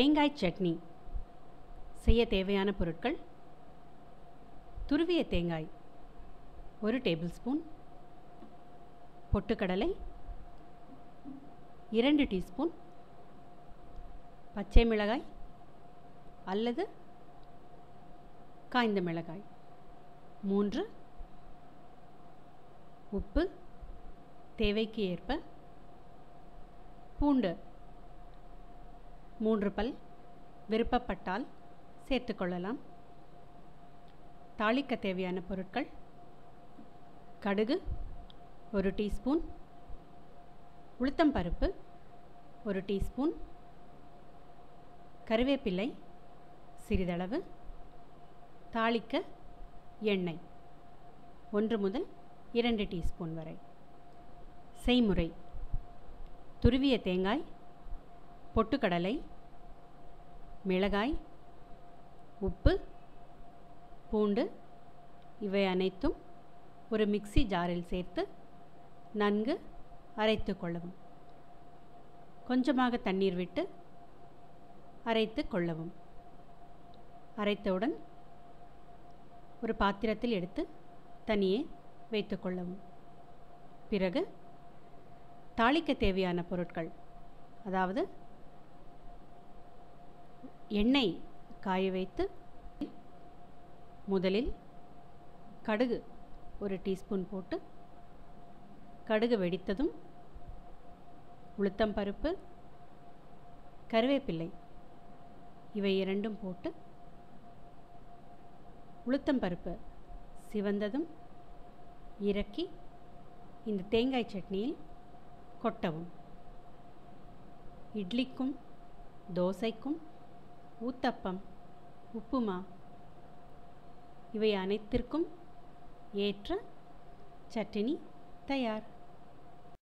தேங்காய் சட்னி செய்ய தேவையான பொருட்கள்: துருவிய தேங்காய் 1 டேபிள்ஸ்பூன், பொட்டுக்கடலை 2 டீஸ்பூன், பச்சை மிளகாய் அல்லது காய்ந்த மிளகாய் 3, உப்பு தேவைக்கு ஏற்ப, பூண்டு 3 பல், விருப்பப்பட்டால் சேர்த்துக்கொள்ளலாம். தாளிக்க தேவையான பொருட்கள்: கடுகு 1 டீஸ்பூன், உளுத்தம்பருப்பு 1 டீஸ்பூன், கருவேப்பிலை சிறிதளவு, தாளிக்க எண்ணெய் 1 முதல் 2 டீஸ்பூன் வரை. செய்முறை: துருவிய தேங்காய், பொட்டுக்கடலை, மிளகாய், உப்பு, பூண்டு இவை அனைத்தும் ஒரு மிக்ஸி ஜாரில் சேர்த்து நன்கு அரைத்து கொள்ளவும். கொஞ்சமாக தண்ணீர் விட்டு அரைத்து கொள்ளவும். அரைத்தவுடன் ஒரு பாத்திரத்தில் எடுத்து தனியே வைத்து கொள்ளவும். பிறகு தாளிக்க தேவையான பொருட்கள், அதாவது எண்ணெய் காய வைத்து முதலில் கடுகு 1 டீஸ்பூன் போட்டு, கடுகு வெடித்ததும் உளுத்தம்பருப்பு, கருவேப்பிலை இவை இரண்டும் போட்டு, உளுத்தம்பருப்பு சிவந்ததும் இறக்கி இந்த தேங்காய் சட்னியில் கொட்டவும். இட்லிக்கும், தோசைக்கும், ஊத்தப்பம், உப்புமா இவை அனைத்திற்கும் ஏற்ற சட்னி தயார்.